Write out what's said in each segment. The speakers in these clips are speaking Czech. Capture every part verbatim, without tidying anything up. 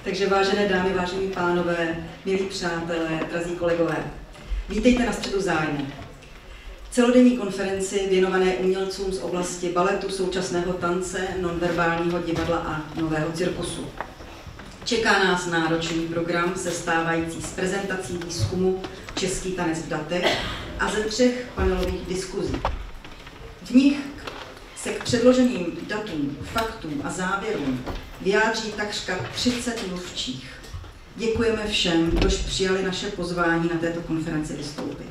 Takže vážené dámy, vážení pánové, milí přátelé, drazí kolegové, vítejte na Středu zájmu. Celodenní konferenci věnované umělcům z oblasti baletu, současného tance, nonverbálního divadla a nového cirkusu. Čeká nás náročný program sestávající z prezentací výzkumu Český tanec v datech a ze třech panelových diskuzí. V nich se k předloženým datům, faktům a závěrům vyjádří takřka třicet mluvčích. Děkujeme všem, kdož přijali naše pozvání na této konferenci vystoupit.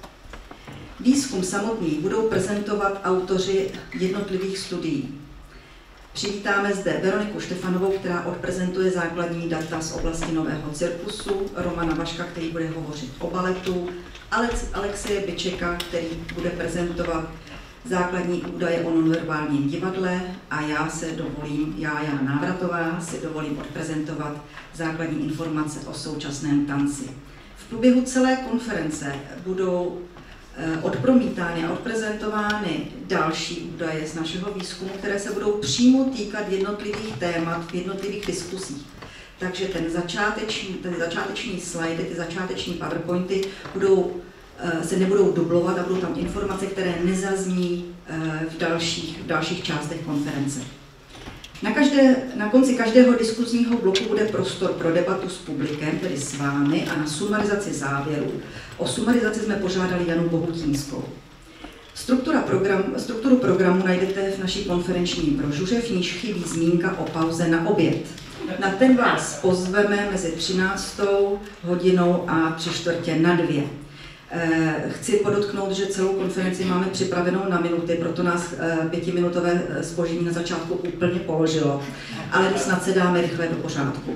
Výzkum samotný budou prezentovat autoři jednotlivých studií. Přivítáme zde Veroniku Štefanovou, která odprezentuje základní data z oblasti nového cirkusu, Romana Vaška, který bude hovořit o baletu, Alex, Alexeje Byčeka, který bude prezentovat základní údaje o nonverbálním divadle, a já se dovolím, já Jana Návratová, si dovolím odprezentovat základní informace o současném tanci. V průběhu celé konference budou odpromítány a odprezentovány další údaje z našeho výzkumu, které se budou přímo týkat jednotlivých témat v jednotlivých diskusích. Takže ten začáteční, ten začáteční slajdy, ty začáteční powerpointy budou, se nebudou dublovat a budou tam informace, které nezazní v dalších, v dalších částech konference. Na, každé, na konci každého diskuzního bloku bude prostor pro debatu s publikem, tedy s vámi, a na sumarizaci závěrů. O sumarizaci jsme požádali Janu Bohutínskou. Struktura program, strukturu programu najdete v naší konferenční brožuře, v níž chybí zmínka o pauze na oběd. Na ten vás pozveme mezi třináctou hodinou a tři čtvrtě na dvě. Chci podotknout, že celou konferenci máme připravenou na minuty, proto nás pětiminutové zpoždění na začátku úplně položilo, ale snad se dáme rychle do pořádku.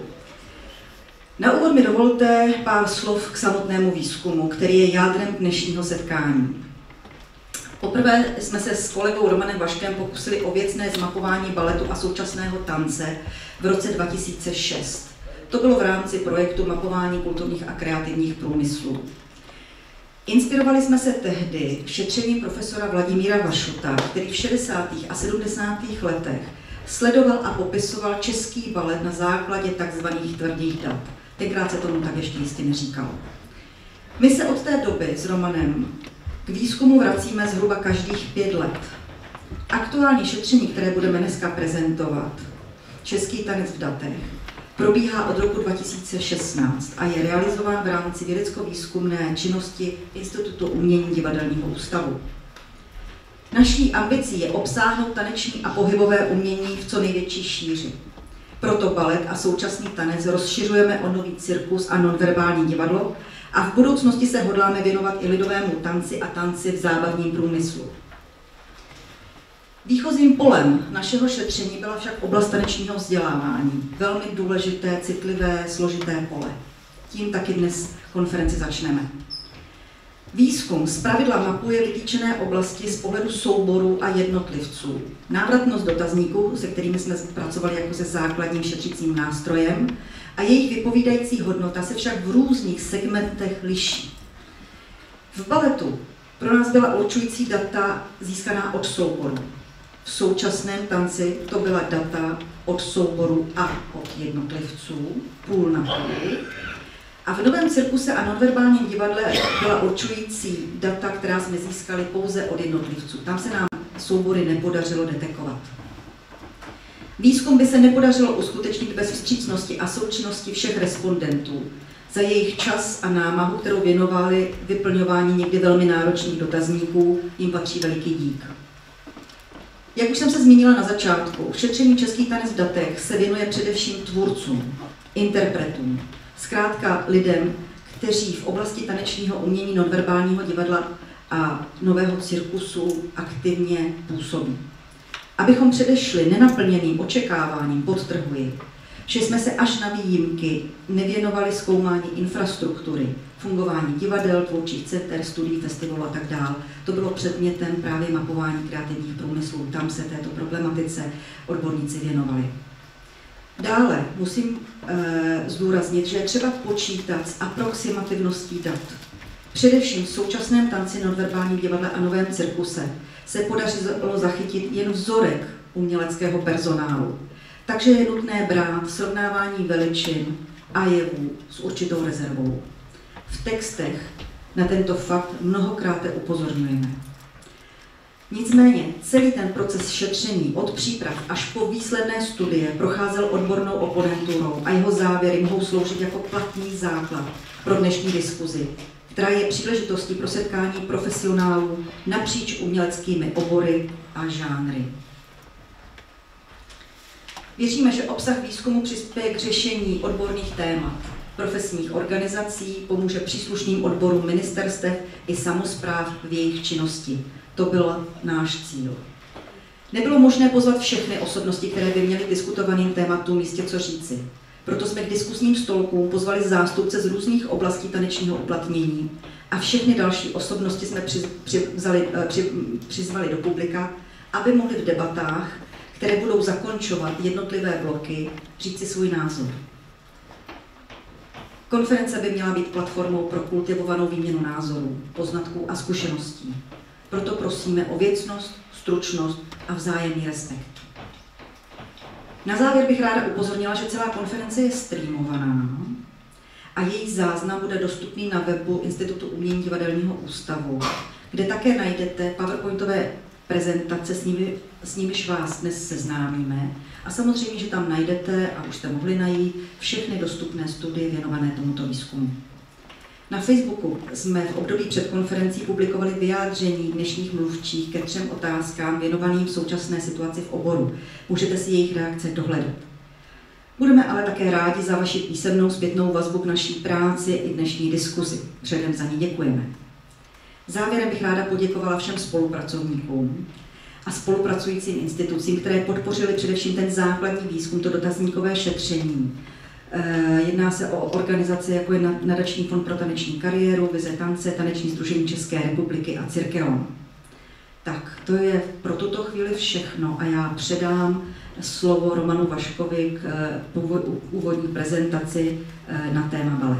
Na úvod mi dovolte pár slov k samotnému výzkumu, který je jádrem dnešního setkání. Poprvé jsme se s kolegou Romanem Vaškem pokusili o věcné zmapování baletu a současného tance v roce dva tisíce šest. To bylo v rámci projektu mapování kulturních a kreativních průmyslů. Inspirovali jsme se tehdy šetřením profesora Vladimíra Vašuta, který v šedesátých a sedmdesátých letech sledoval a popisoval český balet na základě tzv. Tvrdých dat. Tenkrát se tomu tak ještě jistě neříkalo. My se od té doby s Romanem k výzkumu vracíme zhruba každých pět let. Aktuální šetření, které budeme dneska prezentovat, Český tanec v datech, probíhá od roku dva tisíce šestnáct a je realizován v rámci vědecko-výzkumné činnosti Institutu umění Divadelního ústavu. Naší ambicí je obsáhnout taneční a pohybové umění v co největší šíři. Proto balet a současný tanec rozšiřujeme o nový cirkus a nonverbální divadlo a v budoucnosti se hodláme věnovat i lidovému tanci a tanci v zábavním průmyslu. Výchozím polem našeho šetření byla však oblast tanečního vzdělávání. Velmi důležité, citlivé, složité pole. Tím taky dnes konferenci začneme. Výzkum zpravidla mapuje vytýčené oblasti z pohledu souborů a jednotlivců. Návratnost dotazníků, se kterými jsme pracovali jako se základním šetřicím nástrojem, a jejich vypovídající hodnota se však v různých segmentech liší. V baletu pro nás byla určující data získaná od souborů. V současném tanci to byla data od souboru a od jednotlivců, půl na půl. A v novém cirkuse a nonverbálním divadle byla určující data, která jsme získali pouze od jednotlivců. Tam se nám soubory nepodařilo detekovat. Výzkum by se nepodařilo uskutečnit bez vstřícnosti a součinnosti všech respondentů. Za jejich čas a námahu, kterou věnovali vyplňování někdy velmi náročných dotazníků, jim patří veliký dík. Jak už jsem se zmínila na začátku, šetření Český tanec v datech se věnuje především tvůrcům, interpretům, zkrátka lidem, kteří v oblasti tanečního umění, nonverbálního divadla a nového cirkusu aktivně působí. Abychom předešli nenaplněným očekáváním, podtrhuji, že jsme se až na výjimky nevěnovali zkoumání infrastruktury, fungování divadel, tvůrčích center, studií, festivalů a tak dále. To bylo předmětem právě mapování kreativních průmyslů. Tam se této problematice odborníci věnovali. Dále musím e, zdůraznit, že je třeba počítat s aproximativností dat. Především v současném tanci, nonverbálním divadle a novém cirkuse se podařilo zachytit jen vzorek uměleckého personálu. Takže je nutné brát srovnávání veličin a jevů s určitou rezervou. V textech na tento fakt mnohokrát upozorňujeme. Nicméně celý ten proces šetření od příprav až po výsledné studie procházel odbornou oponenturou a jeho závěry mohou sloužit jako platný základ pro dnešní diskuzi, která je příležitostí pro setkání profesionálů napříč uměleckými obory a žánry. Věříme, že obsah výzkumu přispěje k řešení odborných témat, profesních organizací, pomůže příslušným odborům ministerstev i samospráv v jejich činnosti. To byl náš cíl. Nebylo možné pozvat všechny osobnosti, které by měly k diskutovaným tématům jistě co říci. Proto jsme k diskusním stolkům pozvali zástupce z různých oblastí tanečního uplatnění a všechny další osobnosti jsme při, přivzali, při, přizvali do publika, aby mohli v debatách, které budou zakončovat jednotlivé bloky, říci svůj názor. Konference by měla být platformou pro kultivovanou výměnu názorů, poznatků a zkušeností. Proto prosíme o věcnost, stručnost a vzájemný respekt. Na závěr bych ráda upozornila, že celá konference je streamovaná a její záznam bude dostupný na webu Institutu umění Divadelního ústavu, kde také najdete PowerPointové prezentace, s, nimi, s nimiž vás dnes seznámíme. A samozřejmě, že tam najdete, a už jste mohli najít, všechny dostupné studie věnované tomuto výzkumu. Na Facebooku jsme v období před konferencí publikovali vyjádření dnešních mluvčích ke třem otázkám věnovaným v současné situaci v oboru. Můžete si jejich reakce dohledat. Budeme ale také rádi za vaši písemnou zpětnou vazbu k naší práci i dnešní diskuzi. Předem za ní děkujeme. Závěrem bych ráda poděkovala všem spolupracovníkům a spolupracujícím institucím, které podpořily především ten základní výzkum, to dotazníkové šetření. Jedná se o organizace, jako je Nadační fond pro taneční kariéru, Vize tance, Taneční sdružení České republiky a Cirkeon. Tak, to je pro tuto chvíli všechno a já předám slovo Romanu Vaškovi k úvodní prezentaci na téma balet.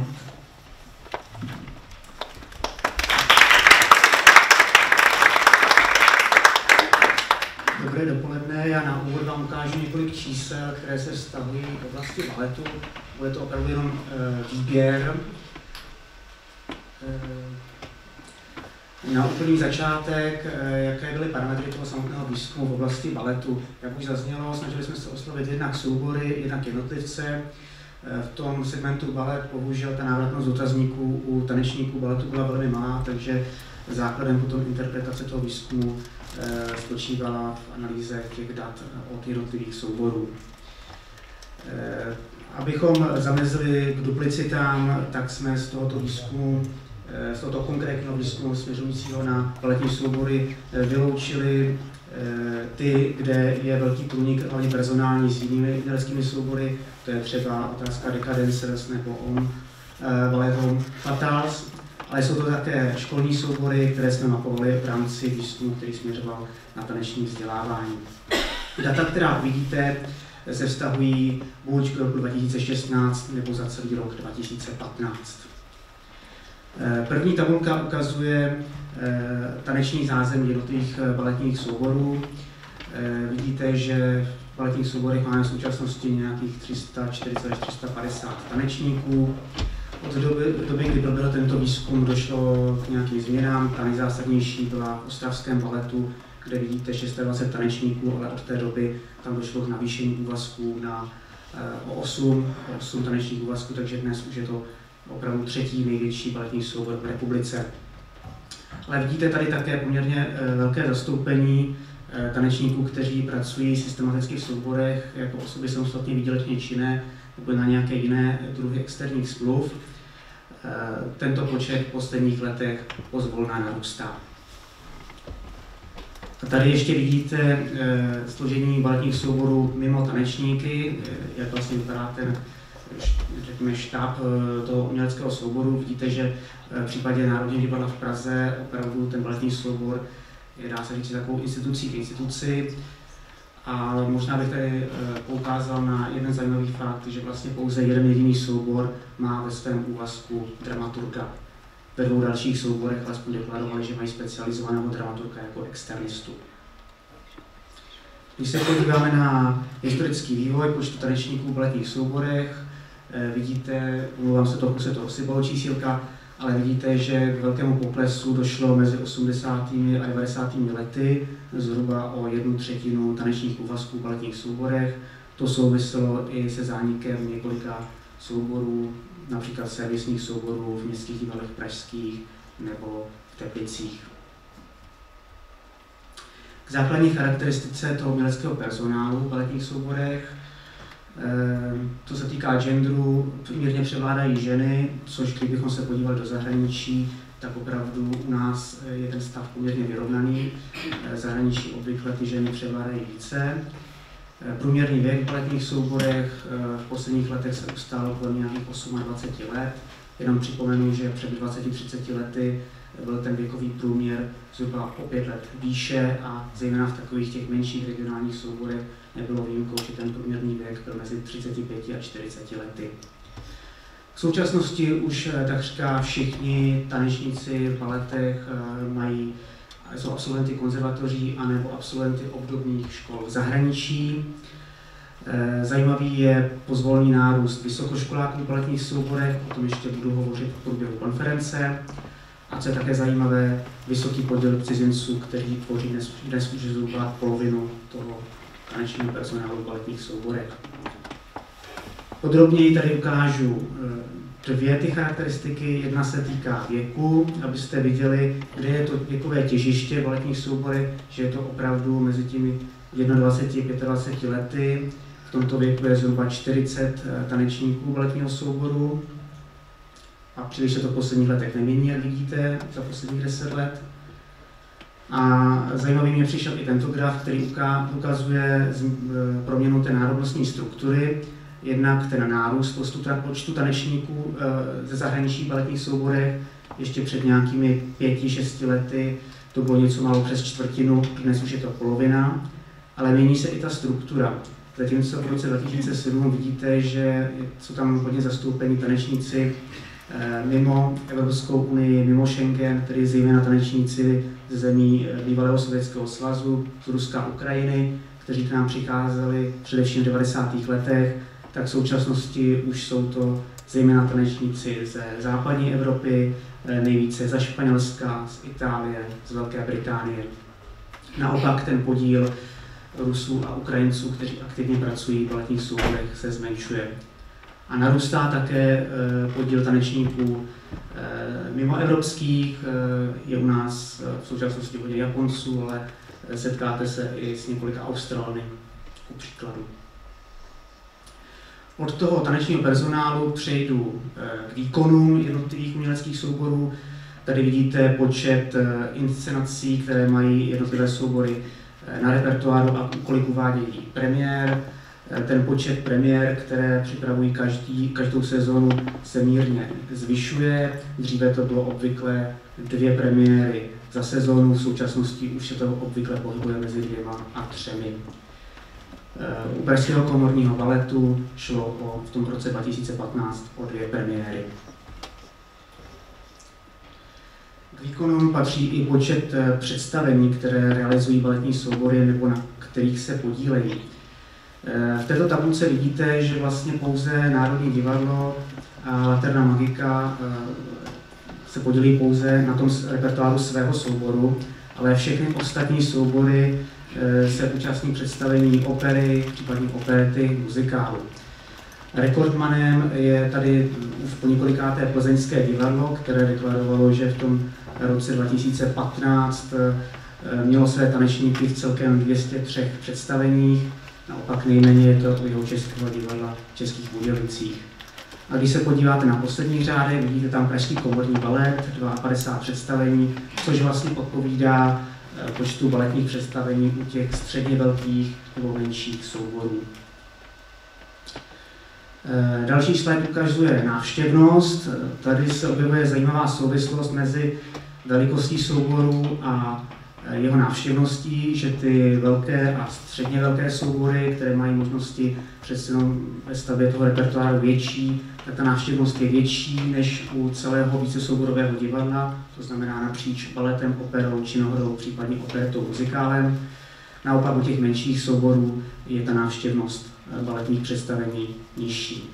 Dobré dopoledne, já na úvod vám ukážu několik čísel, které se vztahují k oblasti baletu. Bude to opravdu jenom e, výběr. E, na úplný začátek, e, jaké byly parametry toho samotného výzkumu v oblasti baletu. Jak už zaznělo, snažili jsme se oslovit jednak soubory, jednak jednotlivce. E, v tom segmentu balet bohužel ta návratnost dotazníků u tanečníků baletu byla velmi malá, takže základem potom interpretace toho výzkumu spočívala v analýze těch dat od jednotlivých souborů. Abychom zamezili k duplicitám, tak jsme z tohoto výzkumu, z tohoto konkrétního výzkumu směřujícího na baletní soubory vyloučili ty, kde je velký průnik, hlavně personální, s jinými uměleckými soubory, to je třeba otázka Decadencers nebo On, Ballet Homme Fatales. Ale jsou to také školní soubory, které jsme mapovali v rámci výzkumu, který směřoval na taneční vzdělávání. Data, která vidíte, se vztahují buď k roku dva tisíce šestnáct nebo za celý rok dva tisíce patnáct. První tabulka ukazuje taneční zázemí jednotlivých baletních souborů. Vidíte, že v baletních souborech máme v současnosti nějakých tři sta čtyřicet až tři sta padesát tanečníků. Od doby, doby, kdy proběhl tento výzkum, došlo k nějakým změnám. Ta nejzásadnější byla v ostravském baletu, kde vidíte dvacet šest tanečníků, ale od té doby tam došlo k navýšení úvazků na o osm, osm tanečních úvazků, takže dnes už je to opravdu třetí největší baletní soubor v republice. Ale vidíte tady také poměrně velké zastoupení tanečníků, kteří pracují systematicky v souborech jako osoby samostatně výdělečně činné nebo na nějaké jiné druhy externích smluv. Tento počet v posledních letech pozvolna narůstá. A tady ještě vidíte složení baletních souborů mimo tanečníky, jak vlastně vypadá ten, řekněme, štáb toho uměleckého souboru. Vidíte, že v případě Národního divadla v Praze opravdu ten baletní soubor je, dá se říct, takovou institucí k instituci. A možná bych tady poukázal na jeden zajímavý fakt, že vlastně pouze jeden jediný soubor má ve svém úvazku dramaturga. Ve dvou dalších souborech alespoň deklarovali, že mají specializovaného dramaturga jako externistu. Když se podíváme na historický vývoj počtu tanečníků v baletních souborech, vidíte, umlouvám se trochu, se to osypalo čísílka, ale vidíte, že k velkému poklesu došlo mezi osmdesátými a devadesátými lety, zhruba o jednu třetinu tanečních úvazků v baletních souborech. To souviselo i se zánikem několika souborů, například servisních souborů v městských divadlech pražských nebo v Teplicích. K základní charakteristice toho uměleckého personálu v baletních souborech, co se týká genderu, mírně převládají ženy, což kdybychom se podívali do zahraničí, tak opravdu u nás je ten stav poměrně vyrovnaný. V zahraničí obvykle ty ženy převládají více. Průměrný věk v baletních souborech v posledních letech se ustál kolem nějakých dvacet osm let. Jenom připomenu, že před dvaceti třiceti lety byl ten věkový průměr zhruba o pět let výše a zejména v takových těch menších regionálních souborech nebylo výjimkou, že ten průměrný věk byl mezi třiceti pěti a čtyřiceti lety. V současnosti už takřka všichni tanečníci v baletech mají, jsou absolventy konzervatoří anebo absolventy obdobných škol v zahraničí. Zajímavý je pozvolný nárůst vysokoškoláků v baletních souborech, o tom ještě budu hovořit v průběhu konference. A co je také zajímavé, vysoký podíl cizinců, který tvoří dnes, dnes už zhruba polovinu toho tanečního personálu v baletních souborech. Podrobněji tady ukážu dvě ty charakteristiky. Jedna se týká věku, abyste viděli, kde je to věkové těžiště v baletních souborech, že je to opravdu mezi těmi dvaceti jednou a dvaceti pěti lety. V tomto věku je zhruba čtyřicet tanečníků baletního souboru. A příliš se to v posledních letech nemění, jak vidíte, za posledních deset let. A zajímavý mě přišel i tento graf, který ukazuje proměnu té národnostní struktury. Jednak ten nárůst počtu tanečníků ze zahraničí v baletních souborech ještě před nějakými pěti, šesti lety to bylo něco málo přes čtvrtinu, dnes už je to polovina, ale mění se i ta struktura. Zatímco v roce dva tisíce sedm vidíte, že jsou tam hodně zastoupení tanečníci mimo Evropskou unii, mimo Schengen, tedy zejména tanečníci ze zemí bývalého Sovětského svazu, z Ruska a Ukrajiny, kteří k nám přicházeli především v devadesátých letech, tak v současnosti už jsou to zejména tanečníci ze západní Evropy, nejvíce ze Španělska, z Itálie, z Velké Británie. Naopak ten podíl Rusů a Ukrajinců, kteří aktivně pracují v baletních souborech, se zmenšuje. A narůstá také podíl tanečníků mimoevropských, je u nás v současnosti hodně Japonců, ale setkáte se i s několika Australany, ku příkladu. Od toho tanečního personálu přejdu k výkonům jednotlivých uměleckých souborů. Tady vidíte počet inscenací, které mají jednotlivé soubory na repertoáru a kolik uvádějí premiér. Ten počet premiér, které připravují každý, každou sezónu, se mírně zvyšuje. Dříve to bylo obvykle dvě premiéry za sezónu, v současnosti už se to obvykle pohybuje mezi dvěma a třemi. U Pražského komorního baletu šlo o, v tom roce dva tisíce patnáct o dvě premiéry. K výkonům patří i počet představení, které realizují baletní soubory nebo na kterých se podílejí. V této tabulce vidíte, že vlastně pouze Národní divadlo a Laterna Magica se podílí pouze na tom repertoáru svého souboru, ale všechny ostatní soubory se účastní představení opery, případně operety, muzikálu. Rekordmanem je tady už po několikáté plzeňské divadlo, které deklarovalo, že v tom roce dva tisíce patnáct mělo své tanečníky v celkem dvě stě třech představeních. Naopak nejméně je to u jeho českého divadla v Českých Budějovicích. A když se podíváte na poslední řádek, vidíte tam Pražský komorní balet, padesát dva představení, což vlastně odpovídá počtu baletních představení u těch středně velkých nebo menších souborů. Další slide ukazuje návštěvnost. Tady se objevuje zajímavá souvislost mezi velikostí souboru a jeho návštěvností, že ty velké a středně velké soubory, které mají možnosti přece jenom ve stavbě toho repertoáru větší, tak ta návštěvnost je větší než u celého vícesouborového divadla, to znamená napříč baletem, operou, činohrou, případně operetou, muzikálem. Naopak u těch menších souborů je ta návštěvnost baletních představení nižší.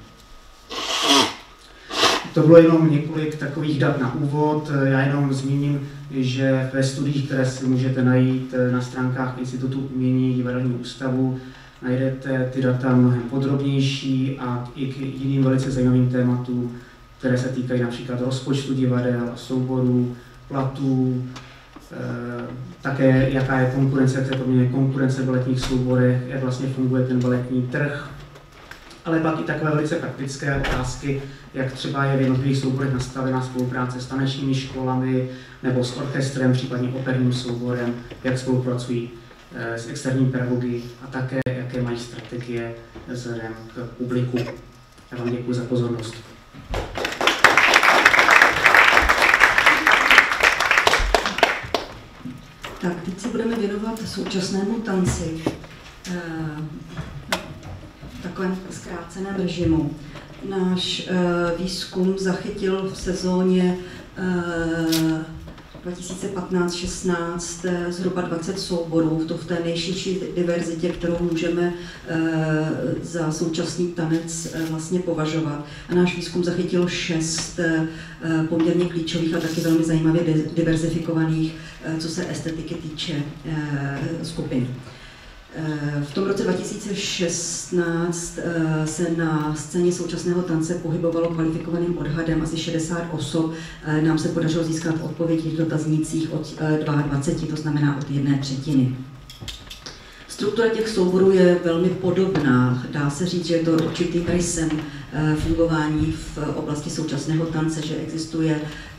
To bylo jenom několik takových dat na úvod. Já jenom zmíním, že ve studiích, které si můžete najít na stránkách Institutu umění Divadelního ústavu, najdete ty data mnohem podrobnější a i k jiným velice zajímavým tématům, které se týkají například rozpočtu divadel a souborů, platů, také jaká je konkurence, jak se poměrně konkurence v baletních souborech, jak vlastně funguje ten baletní trh, ale pak i takové velice praktické otázky, jak třeba je v jednotlivých souborech nastavená spolupráce s tanečními školami nebo s orchestrem, případně operním souborem, jak spolupracují s externí pedagogy a také jaké mají strategie vzhledem k publiku. Já vám děkuji za pozornost. Tak, teď se budeme věnovat současnému tanci v takovém zkráceném režimu. Náš výzkum zachytil v sezóně dva tisíce patnáct šestnáct zhruba dvacet souborů, to v té nejširší diverzitě, kterou můžeme za současný tanec vlastně považovat. A náš výzkum zachytil šest poměrně klíčových a taky velmi zajímavě diverzifikovaných, co se estetiky týče, skupin. V tom roce dva tisíce šestnáct se na scéně současného tance pohybovalo kvalifikovaným odhadem asi šedesát osob. Nám se podařilo získat odpovědi v dotaznících od dvacet dva, to znamená od jedné třetiny. Struktura těch souborů je velmi podobná. Dá se říct, že je to určitým rysem fungování v oblasti současného tance, že existuje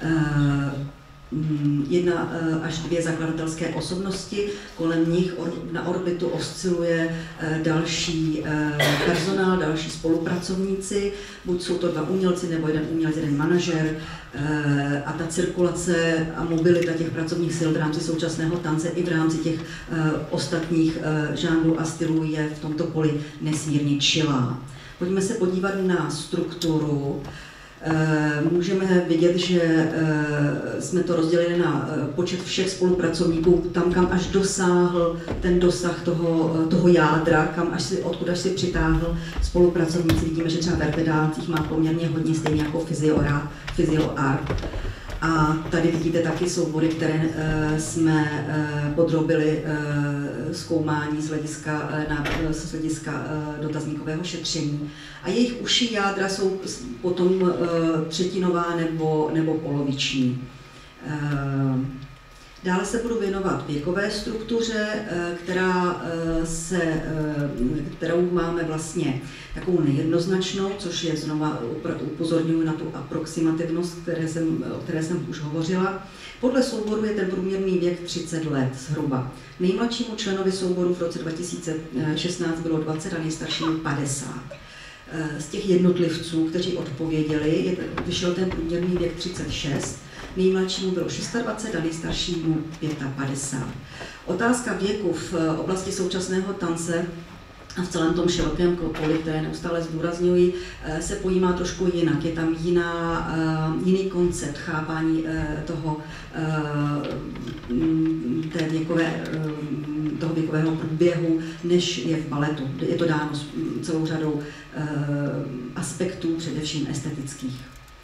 jedna až dvě zakladatelské osobnosti, kolem nich na orbitu osciluje další personál, další spolupracovníci, buď jsou to dva umělci nebo jeden umělec, jeden manažer, a ta cirkulace a mobilita těch pracovních sil v rámci současného tance i v rámci těch ostatních žánrů a stylů je v tomto poli nesmírně čilá. Pojďme se podívat na strukturu. Můžeme vidět, že jsme to rozdělili na počet všech spolupracovníků, tam, kam až dosáhl ten dosah toho, toho jádra, kam až si, odkud až si přitáhl spolupracovníci. Vidíme, že třeba v vertedácích má poměrně hodně, stejně jako fyzioart. A tady vidíte taky soubory, které jsme podrobili zkoumání z hlediska, z hlediska dotazníkového šetření. A jejich užší jádra jsou potom třetinová nebo, nebo poloviční. Dále se budu věnovat věkové struktuře, která se, kterou máme vlastně takovou nejednoznačnou, což je znova upozorňuji na tu aproximativnost, které jsem, o které jsem už hovořila. Podle souboru je ten průměrný věk třicet let zhruba. Nejmladšímu členovi souboru v roce dva tisíce šestnáct bylo dvacet a nejstaršímu padesát. Z těch jednotlivců, kteří odpověděli, vyšel ten průměrný věk třicet šest, nejmladšímu bylo dvacet šest a nejstaršímu padesát pět. Otázka věku v oblasti současného tance a v celém tom širokém poli, které neustále zdůrazňuji, se pojímá trošku jinak. Je tam jiná, jiný koncept chápání toho, té věkové, toho věkového průběhu, než je v baletu. Je to dáno celou řadou aspektů, především estetických.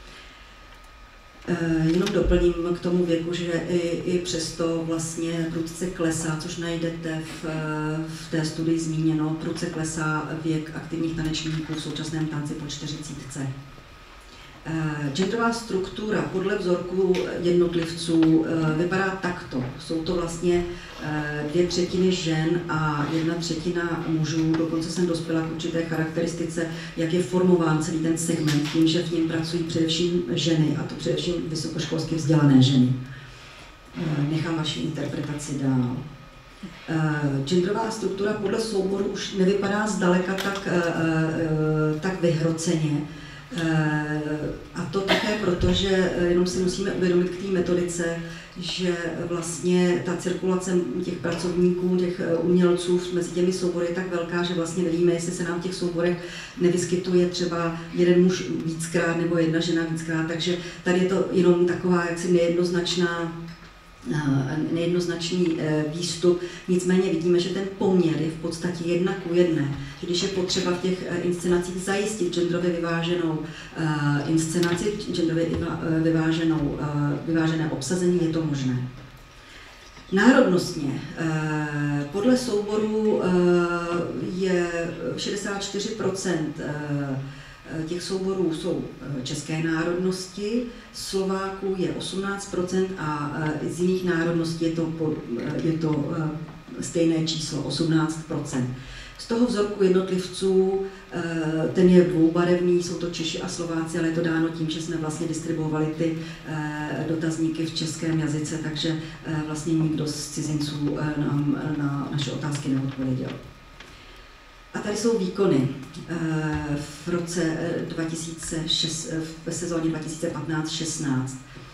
Jenom doplním k tomu věku, že i, i přesto vlastně prudce klesá, což najdete v, v té studii zmíněno, prudce klesá věk aktivních tanečníků v současném tanci po čtyřicítce. Genderová struktura podle vzorku jednotlivců vypadá takto. Jsou to vlastně dvě třetiny žen a jedna třetina mužů. Dokonce jsem dospěla k určité charakteristice, jak je formován celý ten segment, tím, že v něm pracují především ženy, a to především vysokoškolsky vzdělané ženy. Nechám vaši interpretaci dál. Genderová struktura podle souboru už nevypadá zdaleka tak, tak vyhroceně. A to také proto, že jenom si musíme uvědomit k té metodice, že vlastně ta cirkulace těch pracovníků, těch umělců mezi těmi soubory je tak velká, že vlastně nevíme, jestli se nám v těch souborech nevyskytuje třeba jeden muž víckrát nebo jedna žena víckrát, takže tady je to jenom taková jaksi nejednoznačná nejednoznačný výstup, nicméně vidíme, že ten poměr je v podstatě jedna ku jedné. Když je potřeba v těch inscenacích zajistit genderově vyváženou inscenaci, genderově vyváženou, vyvážené obsazení, je to možné. Národnostně. Podle souboru je šedesát čtyři procent těch souborů jsou české národnosti, Slováků je osmnáct procent a z jiných národností je to, je to stejné číslo, osmnáct procent. Z toho vzorku jednotlivců, ten je dvoubarevný, jsou to Češi a Slováci, ale je to dáno tím, že jsme vlastně distribuovali ty dotazníky v českém jazyce, takže vlastně nikdo z cizinců nám na naše otázky neodpověděl. A tady jsou výkony v roce dva tisíce šest, v sezóně dva tisíce patnáct šestnáct.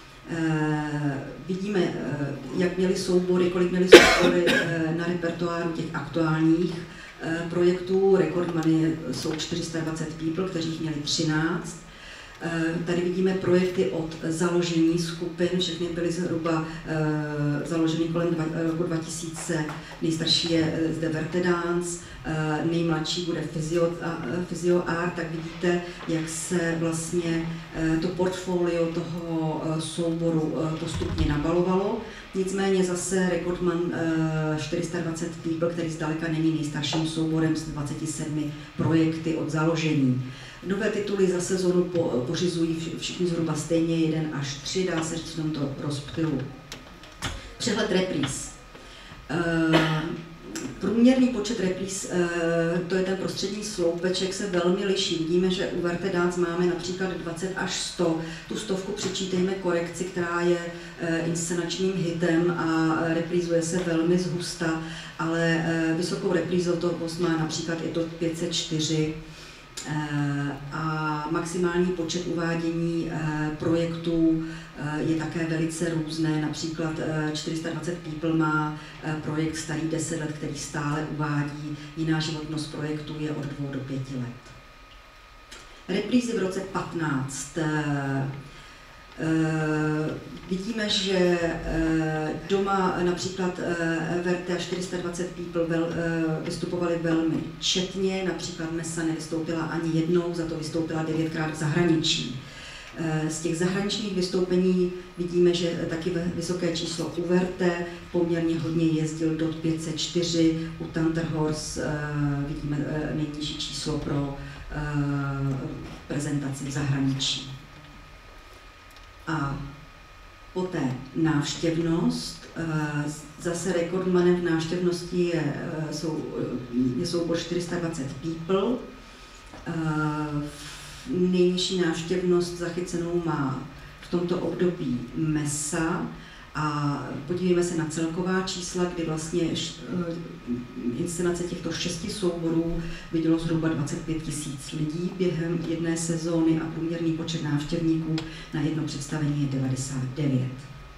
Vidíme, jak měly soubory, kolik měly soubory na repertoáru těch aktuálních projektů. Rekordmany jsou čtyři sta dvacet people, kteří měli třináct. Tady vidíme projekty od založení skupin, všechny byly zhruba založeny kolem roku dva tisíce, nejstarší je zde Verte Dance, nejmladší bude Physio, Physio Art, tak vidíte, jak se vlastně to portfolio toho souboru postupně nabalovalo. Nicméně zase Rekordman čtyři sta dvacet people, který zdaleka není nejstarším souborem s dvaceti sedmi projekty od založení. Nové tituly za sezonu po, pořizují všichni zhruba stejně, jeden až tři, dá se říct v tomto rozptylu. Přehled repríz. E, průměrný počet repríz, e, to je ten prostřední sloupeček, se velmi liší. Vidíme, že u Verte Dance máme například dvacet až sto. Tu stovku přičítejme korekci, která je e, inscenačním hitem a reprízuje se velmi zhusta, ale e, vysokou reprízovost má například i to pět set čtyři. A maximální počet uvádění projektů je také velice různé. Například čtyři sta dvacet people má projekt starý deset let, který stále uvádí. Jiná životnost projektu je od dvou do pěti let. Reprízy v roce patnáct. Uh, vidíme, že uh, doma například uh, Verte a čtyři sta dvacet people vel, uh, vystupovali velmi četně, například Mesa nevystoupila ani jednou, za to vystoupila devětkrát v zahraničí. Uh, z těch zahraničních vystoupení vidíme, že taky vysoké číslo u Verte, poměrně hodně jezdil do pět set čtyři, u Thunderhorse uh, vidíme uh, nejnižší číslo pro uh, prezentaci v zahraničí. A poté návštěvnost. Zase rekordmanem v návštěvnosti je, jsou, je soubor čtyři sta dvacet people. Nejnižší návštěvnost zachycenou má v tomto období Mesa. A podívejme se na celková čísla, kdy vlastně inscenace těchto šesti souborů vidělo zhruba dvacet pět tisíc lidí během jedné sezóny a průměrný počet návštěvníků na jedno představení je devadesát devět.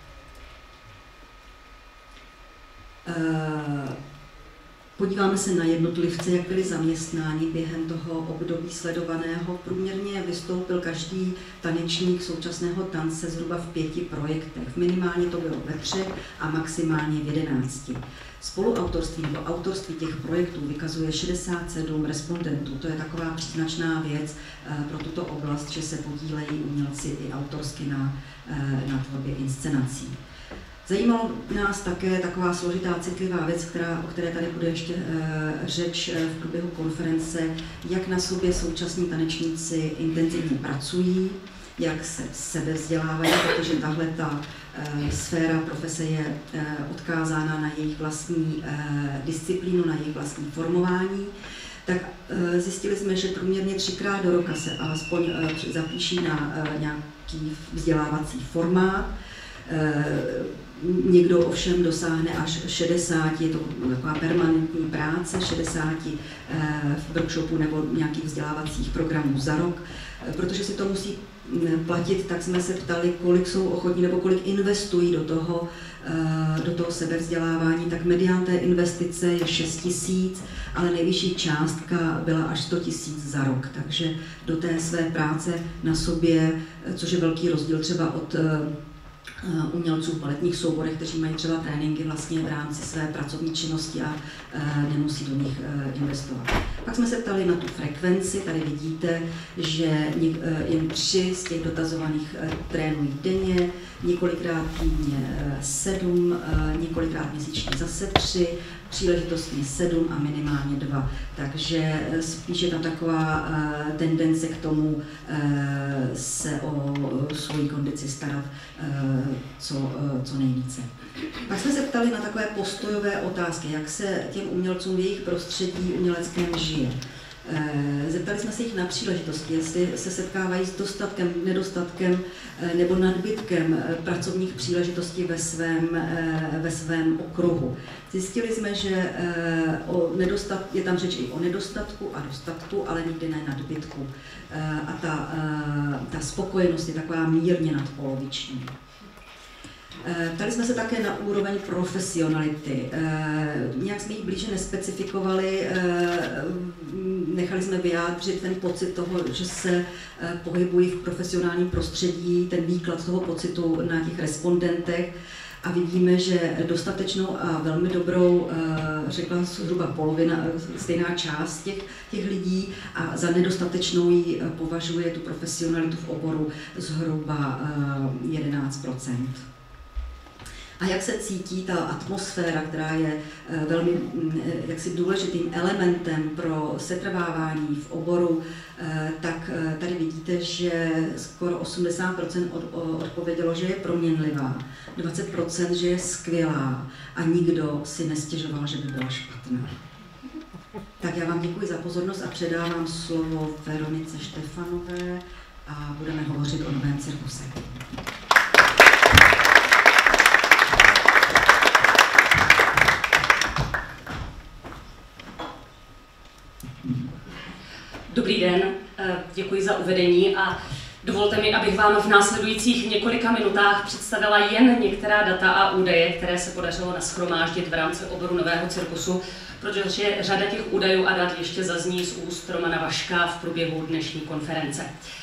Podíváme se na jednotlivce, jak byli zaměstnáni během toho období sledovaného. Průměrně vystoupil každý tanečník současného tance zhruba v pěti projektech. Minimálně to bylo ve třech a maximálně v jedenácti. Spoluautorství nebo autorství těch projektů vykazuje šedesát sedm respondentů. To je taková příznačná věc pro tuto oblast, že se podílejí umělci i autorsky na, na tvorbě inscenací. Zajímalo nás také taková složitá, citlivá věc, která, o které tady bude ještě e, řeč e, v průběhu konference, jak na sobě současní tanečníci intenzivně pracují, jak se sebevzdělávají, protože tahle ta e, sféra profese je e, odkázána na jejich vlastní e, disciplínu, na jejich vlastní formování. Tak e, zjistili jsme, že průměrně třikrát do roka se alespoň e, zapíší na e, nějaký vzdělávací formát. E, Někdo ovšem dosáhne až šedesáti, je to taková permanentní práce, šedesáti v workshopu nebo nějakých vzdělávacích programů za rok. Protože si to musí platit, tak jsme se ptali, kolik jsou ochotní nebo kolik investují do toho, do toho sebevzdělávání. Tak medián té investice je šest tisíc, ale nejvyšší částka byla až sto tisíc za rok. Takže do té své práce na sobě, což je velký rozdíl třeba od umělců v baletních souborech, kteří mají třeba tréninky vlastně v rámci své pracovní činnosti a nemusí do nich investovat. Pak jsme se ptali na tu frekvenci, tady vidíte, že jen tři z těch dotazovaných trénují denně, několikrát týdně sedm, několikrát měsíčně zase tři, příležitostně sedm a minimálně dva. Takže spíš je tam taková tendence k tomu se o svoji kondici starat co, co nejvíce. Pak jsme se ptali na takové postojové otázky, jak se těm umělcům v jejich prostředí uměleckém žije. Zeptali jsme se jich na příležitosti, jestli se setkávají s dostatkem, nedostatkem nebo nadbytkem pracovních příležitostí ve svém, ve svém okruhu. Zjistili jsme, že o nedostat, je tam řeč i o nedostatku a dostatku, ale nikdy ne nadbytku. A ta, ta spokojenost je taková mírně nadpoloviční. Ptali jsme se také na úroveň profesionality. Nějak jsme ji blíže nespecifikovali, nechali jsme vyjádřit ten pocit toho, že se pohybují v profesionálním prostředí, ten výklad toho pocitu na těch respondentech. A vidíme, že dostatečnou a velmi dobrou, řekla zhruba polovina, stejná část těch, těch lidí a za nedostatečnou ji považuje tu profesionalitu v oboru zhruba jedenáct procent. A jak se cítí ta atmosféra, která je velmi jaksi důležitým elementem pro setrvávání v oboru, tak tady vidíte, že skoro osmdesát procent odpovědělo, že je proměnlivá, dvacet procent, že je skvělá a nikdo si nestěžoval, že by byla špatná. Tak já vám děkuji za pozornost a předávám slovo Veronice Štefanové a budeme hovořit o novém cirkuse. Dobrý den, děkuji za uvedení a dovolte mi, abych vám v následujících několika minutách představila jen některá data a údaje, které se podařilo nashromáždit v rámci oboru nového cirkusu, protože řada těch údajů a dat ještě zazní z úst Romana Vaška v průběhu dnešní konference.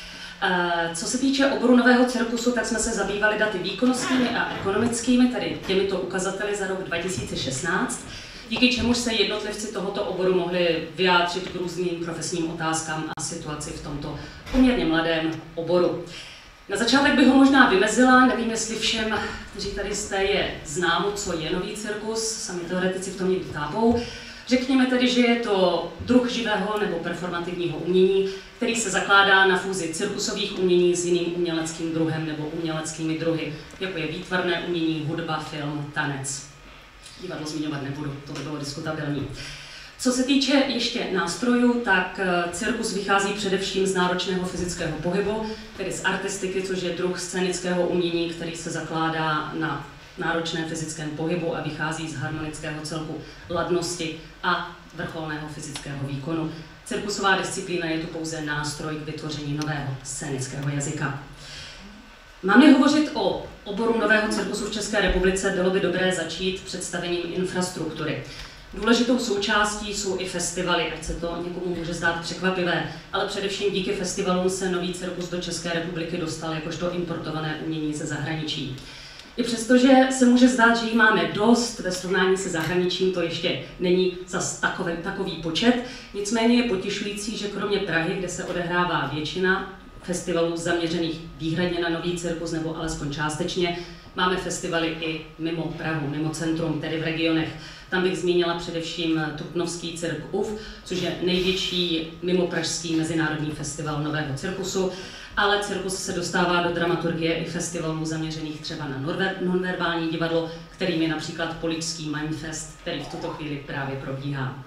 Co se týče oboru nového cirkusu, tak jsme se zabývali daty výkonnostními a ekonomickými, tedy těmito ukazateli za rok dva tisíce šestnáct, díky čemuž se jednotlivci tohoto oboru mohli vyjádřit k různým profesním otázkám a situaci v tomto poměrně mladém oboru. Na začátek bych ho možná vymezila, nevím, jestli všem, kteří tady jste, je známo, co je nový cirkus, sami teoretici v tom někdy tápou. Řekněme tedy, že je to druh živého nebo performativního umění, který se zakládá na fúzi cirkusových umění s jiným uměleckým druhem nebo uměleckými druhy, jako je výtvarné umění, hudba, film, tanec. Divadlo zmiňovat nebudu, to by bylo diskutabilní. Co se týče ještě nástrojů, tak cirkus vychází především z náročného fyzického pohybu, tedy z artistiky, což je druh scénického umění, který se zakládá na náročném fyzickém pohybu a vychází z harmonického celku ladnosti a vrcholného fyzického výkonu. Cirkusová disciplína je tu pouze nástroj k vytvoření nového scénického jazyka. Mám-li hovořit o oboru nového cirkusu v České republice, bylo by dobré začít představením infrastruktury. Důležitou součástí jsou i festivaly, ať se to někomu může zdát překvapivé, ale především díky festivalům se nový cirkus do České republiky dostal jakožto importované umění ze zahraničí. I přestože se může zdát, že jí máme dost, ve srovnání se zahraničím to ještě není zas takový, takový počet, nicméně je potěšující, že kromě Prahy, kde se odehrává většina festivalů zaměřených výhradně na nový cirkus nebo alespoň částečně, máme festivaly i mimo Prahu, mimo centrum, tedy v regionech. Tam bych zmínila především Trutnovský cirk U F, což je největší mimopražský mezinárodní festival nového cirkusu, ale cirkus se dostává do dramaturgie i festivalů zaměřených třeba na nonverbální divadlo, kterým je například Poličský Mindfest, který v tuto chvíli právě probíhá.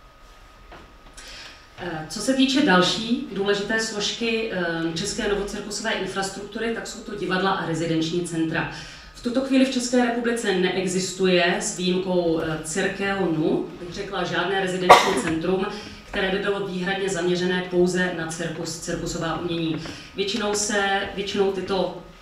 Co se týče další důležité složky české novocirkusové infrastruktury, tak jsou to divadla a rezidenční centra. V tuto chvíli v České republice neexistuje s výjimkou Cirkeonu, bych řekla, žádné rezidenční centrum, které by bylo výhradně zaměřené pouze na cirkus, cirkusová umění. Většinou, se, většinou tyto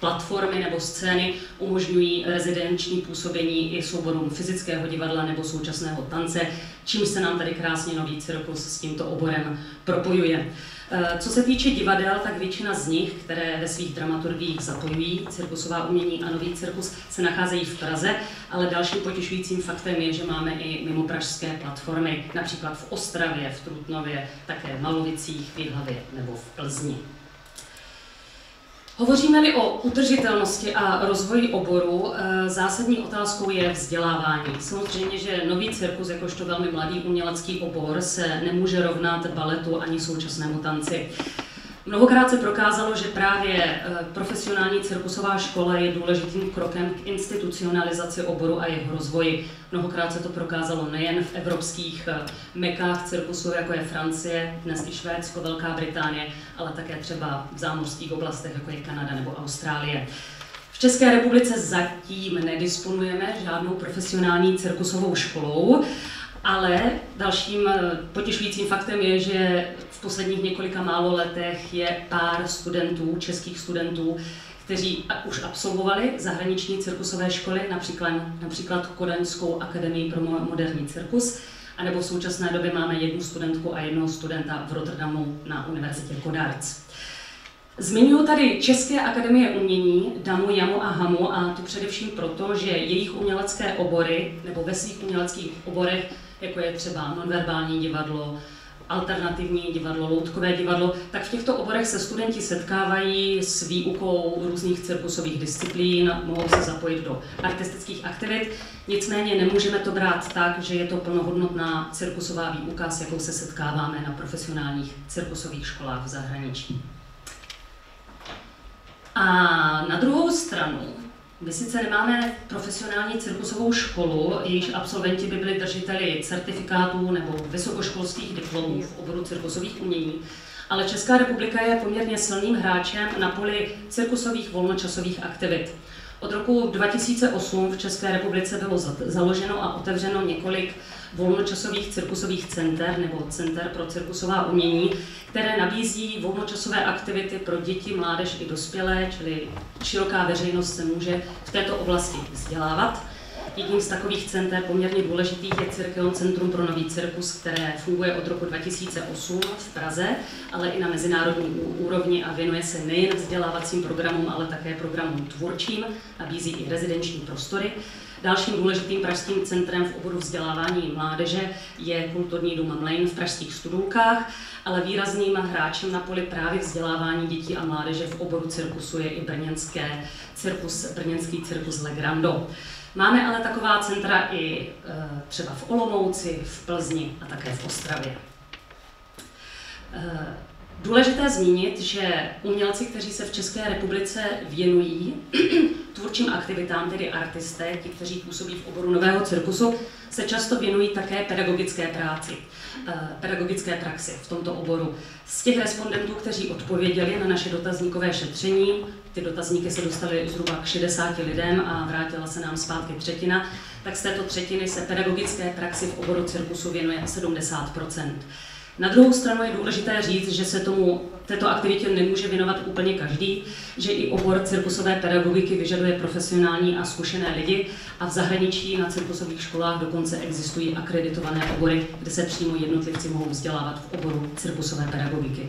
platformy nebo scény umožňují rezidenční působení i souborům fyzického divadla nebo současného tance, čímž se nám tady krásně nový cirkus s tímto oborem propojuje. Co se týče divadel, tak většina z nich, které ve svých dramaturgiích zapojují cirkusová umění a nový cirkus, se nacházejí v Praze, ale dalším potěšujícím faktem je, že máme i mimo pražské platformy, například v Ostravě, v Trutnově, také v Malovicích, v Jihlavě nebo v Plzni. Hovoříme-li o udržitelnosti a rozvoji oboru, zásadní otázkou je vzdělávání. Samozřejmě, že nový cirkus, jakožto velmi mladý umělecký obor, se nemůže rovnat baletu ani současnému tanci. Mnohokrát se prokázalo, že právě profesionální cirkusová škola je důležitým krokem k institucionalizaci oboru a jeho rozvoji. Mnohokrát se to prokázalo nejen v evropských mekách cirkusu, jako je Francie, dnes i Švédsko, Velká Británie, ale také třeba v zámořských oblastech, jako je Kanada nebo Austrálie. V České republice zatím nedisponujeme žádnou profesionální cirkusovou školou, ale dalším potěšujícím faktem je, že v posledních několika málo letech je pár studentů, českých studentů, kteří už absolvovali zahraniční cirkusové školy, například, například Kodaňskou akademii pro moderní cirkus, anebo v současné době máme jednu studentku a jednoho studenta v Rotterdamu na univerzitě Codarts. Zmiňuji tady České akademie umění, Damu, Jamu a Hamu, a to především proto, že jejich umělecké obory, nebo ve svých uměleckých oborech, jako je třeba nonverbální divadlo, alternativní divadlo, loutkové divadlo, tak v těchto oborech se studenti setkávají s výukou různých cirkusových disciplín, mohou se zapojit do artistických aktivit, nicméně nemůžeme to brát tak, že je to plnohodnotná cirkusová výuka, s jakou se setkáváme na profesionálních cirkusových školách v zahraničí. A na druhou stranu, my sice nemáme profesionální cirkusovou školu, jejíž absolventi by byli držiteli certifikátů nebo vysokoškolských diplomů v oboru cirkusových umění, ale Česká republika je poměrně silným hráčem na poli cirkusových volnočasových aktivit. Od roku dva tisíce osm v České republice bylo založeno a otevřeno několik volnočasových cirkusových center nebo center pro cirkusová umění, které nabízí volnočasové aktivity pro děti, mládež i dospělé, čili široká veřejnost se může v této oblasti vzdělávat. Jedním z takových center poměrně důležitých je Cirkeon Centrum pro nový cirkus, které funguje od roku dva tisíce osm v Praze, ale i na mezinárodní úrovni a věnuje se nejen vzdělávacím programům, ale také programům tvůrčím, nabízí i rezidenční prostory. Dalším důležitým pražským centrem v oboru vzdělávání mládeže je Kulturní dům Mlejn v pražských Studulkách, ale výrazným hráčem na poli právě vzdělávání dětí a mládeže v oboru cirkusu je i brněnské cirkus, brněnský cirkus Legrando. Máme ale taková centra i třeba v Olomouci, v Plzni a také v Ostravě. Důležité zmínit, že umělci, kteří se v České republice věnují tvůrčím aktivitám, tedy artisté, ti, kteří působí v oboru nového cirkusu, se často věnují také pedagogické práci, pedagogické praxi v tomto oboru. Z těch respondentů, kteří odpověděli na naše dotazníkové šetření, ty dotazníky se dostaly zhruba k šedesáti lidem a vrátila se nám zpátky třetina, tak z této třetiny se pedagogické praxi v oboru cirkusu věnuje sedmdesát procent. Na druhou stranu je důležité říct, že se tomu, této aktivitě nemůže věnovat úplně každý, že i obor cirkusové pedagogiky vyžaduje profesionální a zkušené lidi a v zahraničí na cirkusových školách dokonce existují akreditované obory, kde se přímo jednotlivci mohou vzdělávat v oboru cirkusové pedagogiky.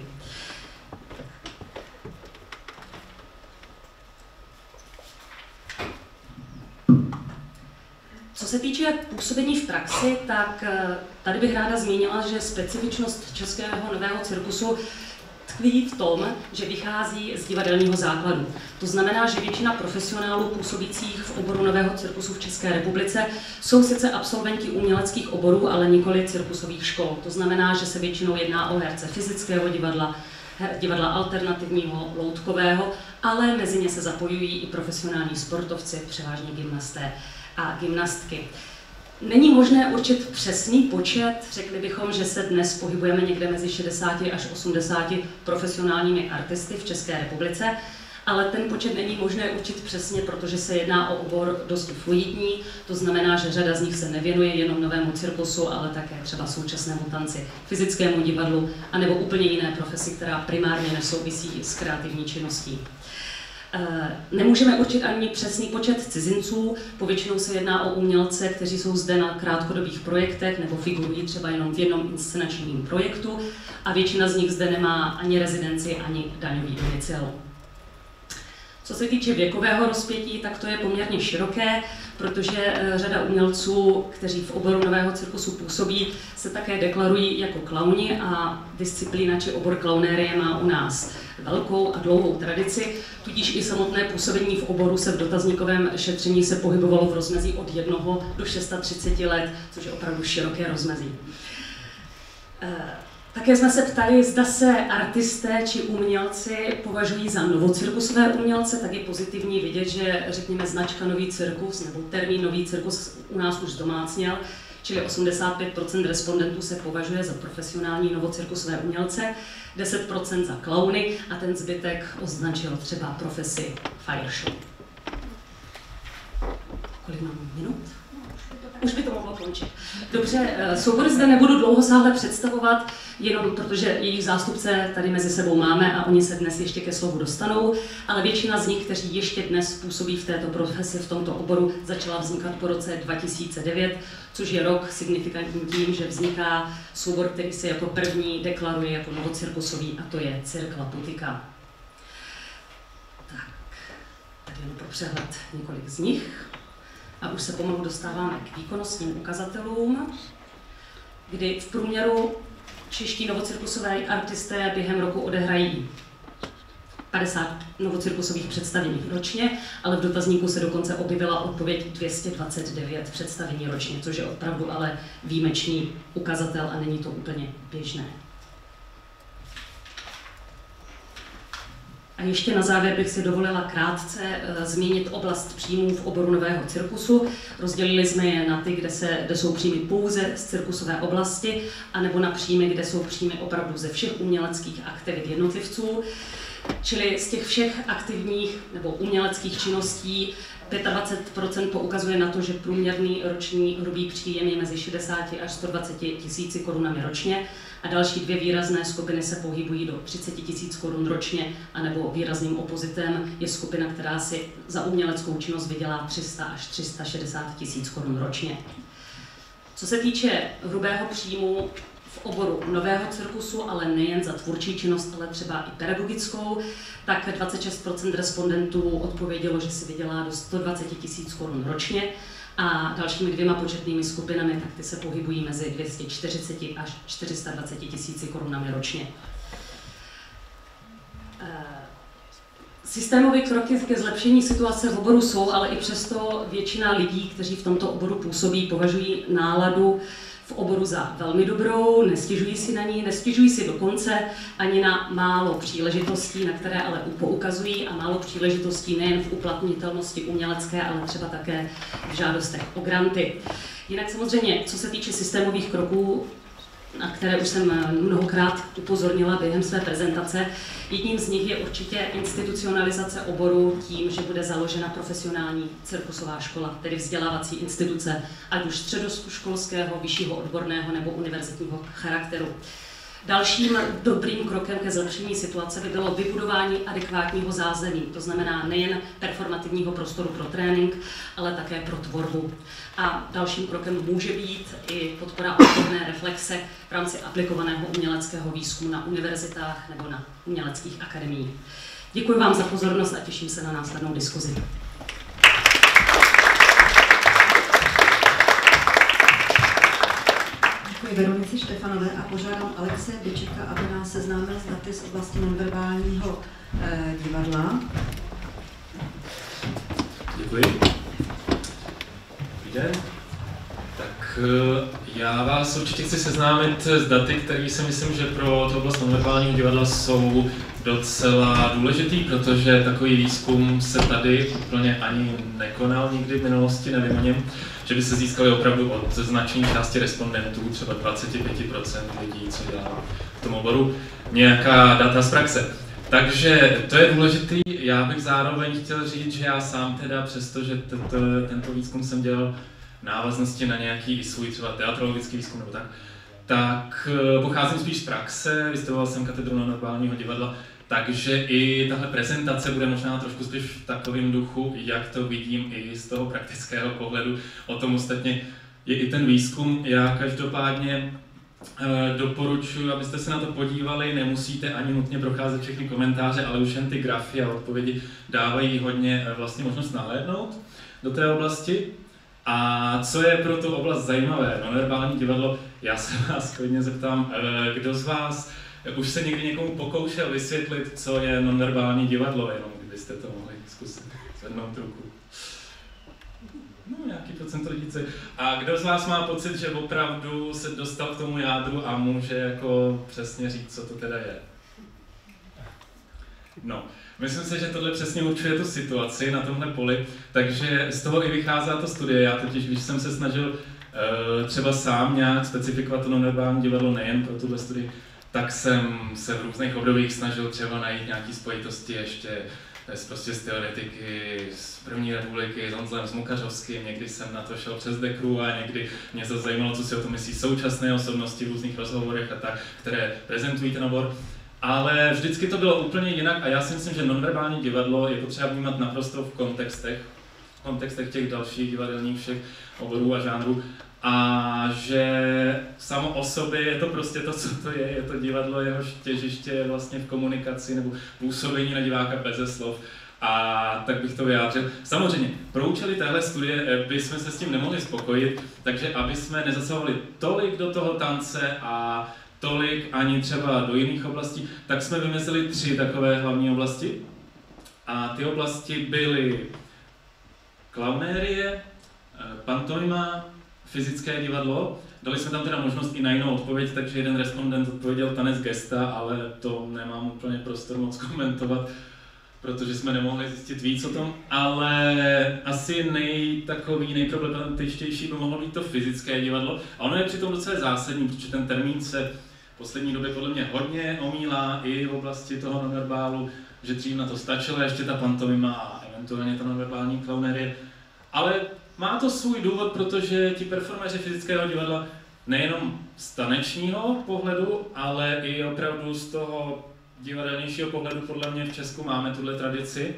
Co se týče působení v praxi, tak tady bych ráda zmínila, že specifičnost českého nového cirkusu tkví v tom, že vychází z divadelního základu. To znamená, že většina profesionálů působících v oboru nového cirkusu v České republice jsou sice absolventi uměleckých oborů, ale nikoli cirkusových škol. To znamená, že se většinou jedná o herce fyzického divadla, divadla alternativního, loutkového, ale mezi ně se zapojují i profesionální sportovci, převážně gymnasté a gymnastky. Není možné určit přesný počet, řekli bychom, že se dnes pohybujeme někde mezi šedesáti až osmdesáti profesionálními artisty v České republice, ale ten počet není možné určit přesně, protože se jedná o obor dost fluidní, to znamená, že řada z nich se nevěnuje jenom novému cirkusu, ale také třeba současnému tanci, fyzickému divadlu, anebo úplně jiné profesi, která primárně nesouvisí s kreativní činností. Nemůžeme určit ani přesný počet cizinců, povětšinou se jedná o umělce, kteří jsou zde na krátkodobých projektech nebo figurují třeba jenom v jednom inscenačním projektu a většina z nich zde nemá ani rezidenci, ani daňový domicil. Co se týče věkového rozpětí, tak to je poměrně široké, protože řada umělců, kteří v oboru nového cirkusu působí, se také deklarují jako klauni a disciplína či obor klaunérie má u nás velkou a dlouhou tradici, tudíž i samotné působení v oboru se v dotazníkovém šetření se pohybovalo v rozmezí od jednoho do třiceti šesti let, což je opravdu široké rozmezí. Také jsme se ptali, zda se artisté či umělci považují za novocirkusové umělce, tak je pozitivní vidět, že řekněme značka nový cirkus nebo termín nový cirkus u nás už zdomácněl, čili osmdesát pět procent respondentů se považuje za profesionální novocirkusové umělce, deset procent za klauny a ten zbytek označil třeba profesi fire show. Kolik mám minut? Už by to mohlo končit. Dobře, soubory zde nebudu dlouhosáhle představovat, jenom protože jejich zástupce tady mezi sebou máme a oni se dnes ještě ke slovu dostanou, ale většina z nich, kteří ještě dnes působí v této profesi, v tomto oboru, začala vznikat po roce dva tisíce devět, což je rok signifikantní tím, že vzniká soubor, který se jako první deklaruje jako novocirkusový, a to je Cirk Laputika. Tak, tady jenom pro přehled několik z nich. A už se pomalu dostáváme k výkonnostním ukazatelům, kdy v průměru čeští novocirkusové artisté během roku odehrají padesát novocirkusových představení ročně, ale v dotazníku se dokonce objevila odpověď dvě stě dvacet devět představení ročně, což je opravdu ale výjimečný ukazatel a není to úplně běžné. A ještě na závěr bych si dovolila krátce uh, zmínit oblast příjmů v oboru nového cirkusu. Rozdělili jsme je na ty, kde, se, kde jsou příjmy pouze z cirkusové oblasti, anebo na příjmy, kde jsou příjmy opravdu ze všech uměleckých aktivit jednotlivců. Čili z těch všech aktivních nebo uměleckých činností dvacet pět procent poukazuje na to, že průměrný roční hrubý příjem je mezi šedesáti až sto dvaceti tisíci korunami ročně a další dvě výrazné skupiny se pohybují do třiceti tisíc korun ročně, anebo výrazným opozitem je skupina, která si za uměleckou činnost vydělá tři sta až tři sta šedesát tisíc korun ročně. Co se týče hrubého příjmu v oboru nového cirkusu, ale nejen za tvůrčí činnost, ale třeba i pedagogickou, tak dvacet šest procent respondentů odpovědělo, že si vydělá do sto dvacet tisíc korun ročně a dalšími dvěma početnými skupinami, tak ty se pohybují mezi dvě stě čtyřicet až čtyři sta dvacet tisíci korunami ročně. Systémové kroky ke zlepšení situace v oboru jsou, ale i přesto většina lidí, kteří v tomto oboru působí, považují náladu v oboru za velmi dobrou, nestěžují si na ní, nestěžují si dokonce ani na málo příležitostí, na které ale poukazují, a málo příležitostí nejen v uplatnitelnosti umělecké, ale třeba také v žádostech o granty. Jinak samozřejmě, co se týče systémových kroků, na které už jsem mnohokrát upozornila během své prezentace, jedním z nich je určitě institucionalizace oboru tím, že bude založena profesionální cirkusová škola, tedy vzdělávací instituce, ať už středoškolského, vyššího odborného nebo univerzitního charakteru. Dalším dobrým krokem ke zlepšení situace by bylo vybudování adekvátního zázemí, to znamená nejen performativního prostoru pro trénink, ale také pro tvorbu. A dalším krokem může být i podpora odborné reflexe v rámci aplikovaného uměleckého výzkumu na univerzitách nebo na uměleckých akademiích. Děkuji vám za pozornost a těším se na následnou diskuzi. Děkuji Veronice Štefanové a požádám Alexe Byčeka, aby nás seznámil s daty z oblasti nonverbálního eh, divadla. Děkuji. Dobrý den. Tak já vás určitě chci seznámit s daty, které si myslím, že pro tu oblast nonverbálního divadla jsou docela důležitý, protože takový výzkum se tady úplně ani nekonal nikdy v minulosti, nevím o něm, že by se získali opravdu od značné části respondentů, třeba dvacet pět procent lidí, co dělá v tom oboru, nějaká data z praxe. Takže to je důležitý. Já bych zároveň chtěl říct, že já sám teda, přestože tento, tento výzkum jsem dělal v návaznosti na nějaký svůj třeba teatrologický výzkum nebo tak, tak pocházím spíš z praxe, vystavoval jsem katedru nonverbálního divadla, Takže i tahle prezentace bude možná trošku spíš v takovém duchu, jak to vidím i z toho praktického pohledu. O tom ostatně je i ten výzkum. Já každopádně e, doporučuji, abyste se na to podívali. Nemusíte ani nutně procházet všechny komentáře, ale už jen ty grafy a odpovědi dávají hodně e, vlastně možnost nahlédnout do té oblasti. A co je pro tu oblast zajímavé, nonverbální divadlo, já se vás klidně zeptám, e, kdo z vás už se někdy někomu pokoušel vysvětlit, co je nonverbální divadlo, jenom kdybyste to mohli zkusit zvednout ruku. No, nějaký procent rodice. A kdo z vás má pocit, že opravdu se dostal k tomu jádru a může jako přesně říct, co to teda je? No, myslím si, že tohle přesně určuje tu situaci na tomhle poli, takže z toho i vychází ta studie. Já totiž, když jsem se snažil uh, třeba sám nějak specifikovat to nonverbální divadlo nejen pro tuhle studii, tak jsem se v různých obdobích snažil třeba najít nějaké spojitosti ještě z, prostě z teoretiky, z první republiky, s Honzlem, s Mukařovským, někdy jsem na to šel přes Dekru a někdy mě to zajímalo, co si o tom myslí současné osobnosti v různých rozhovorech a tak, které prezentují ten obor. Ale vždycky to bylo úplně jinak a já si myslím, že nonverbální divadlo je potřeba vnímat naprosto v kontextech, v kontextech těch dalších divadelních všech oborů a žánrů. A že samo o sobě je to prostě to, co to je, je to divadlo, jehož těžiště je vlastně v komunikaci nebo působení na diváka beze slov. A tak bych to vyjádřil. Samozřejmě, pro účely téhle studie bychom se s tím nemohli spokojit, takže aby jsme nezasahovali tolik do toho tance a tolik ani třeba do jiných oblastí, tak jsme vymysleli tři takové hlavní oblasti. A ty oblasti byly klaunérie, pantomima, fyzické divadlo. Dali jsme tam teda možnost i na jinou odpověď, takže jeden respondent odpověděl tanec gesta, ale to nemám úplně prostor moc komentovat, protože jsme nemohli zjistit víc o tom, ale asi nej, takový nejproblematičtější by mohlo být to fyzické divadlo. A ono je přitom docela zásadní, protože ten termín se v poslední době podle mě hodně omílá i v oblasti toho nonverbálu, že dřív na to stačila ještě ta pantomima a eventuálně ta nonverbální klaunérie. Ale má to svůj důvod, protože ti performéři fyzického divadla nejenom z tanečního pohledu, ale i opravdu z toho divadelnějšího pohledu podle mě v Česku máme tuhle tradici.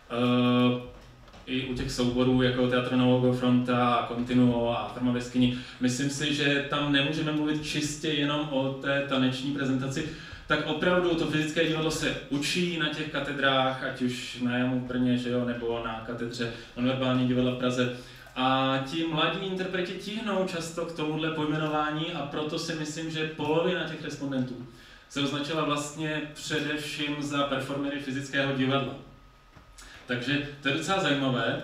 Uh, I u těch souborů jako Teatr Nového fronta, Continuo a Farma v jeskyni. Myslím si, že tam nemůžeme mluvit čistě jenom o té taneční prezentaci, tak opravdu to fyzické divadlo se učí na těch katedrách, ať už na Jamu v Brně, že jo, nebo na katedře nonverbální divadla v Praze. A ti mladí interpreti tíhnou často k tomuhle pojmenování a proto si myslím, že polovina těch respondentů se označila vlastně především za performery fyzického divadla. Takže to je docela zajímavé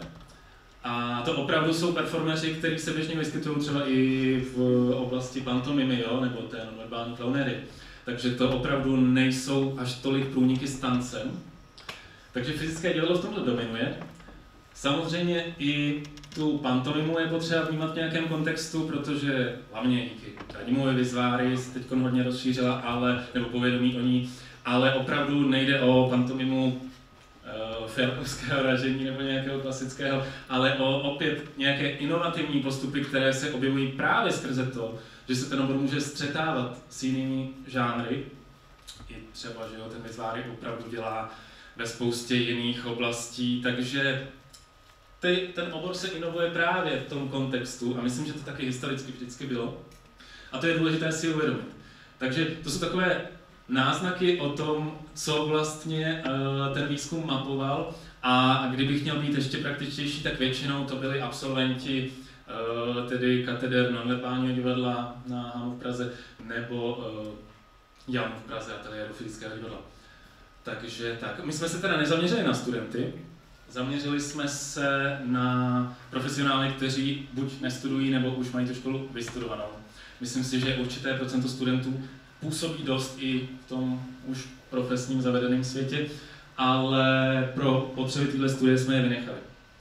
a to opravdu jsou performeři, kteří se běžně vyskytují třeba i v oblasti pantomimy, jo, nebo té nonverbální klaunéry. Takže to opravdu nejsou až tolik průniky s tancem. Takže fyzické divadlo v tomhle dominuje. Samozřejmě i tu pantomimu je potřeba vnímat v nějakém kontextu, protože hlavně díky Radimovi Vizváry se teď hodně rozšířila, ale, nebo povědomí o ní, ale opravdu nejde o pantomimu uh, fialkovského ražení nebo nějakého klasického, ale o opět nějaké inovativní postupy, které se objevují právě skrze to, že se ten obor může střetávat s jinými žánry. I třeba, že jo, ten Vizváry opravdu dělá ve spoustě jiných oblastí, takže Ty, ten obor se inovuje právě v tom kontextu a myslím, že to taky historicky vždycky bylo. A to je důležité si uvědomit. Takže to jsou takové náznaky o tom, co vlastně uh, ten výzkum mapoval a kdybych měl být ještě praktičtější, tak většinou to byli absolventi uh, tedy kateder nonverbálního divadla na Hamu v Praze nebo uh, Jamu v Praze, ateliéru fyzického divadla. Takže tak, my jsme se teda nezaměřili na studenty, zaměřili jsme se na profesionály, kteří buď nestudují, nebo už mají tu školu vystudovanou. Myslím si, že určité procento studentů působí dost i v tom už profesním zavedeném světě, ale pro potřeby téhle studie jsme je vynechali.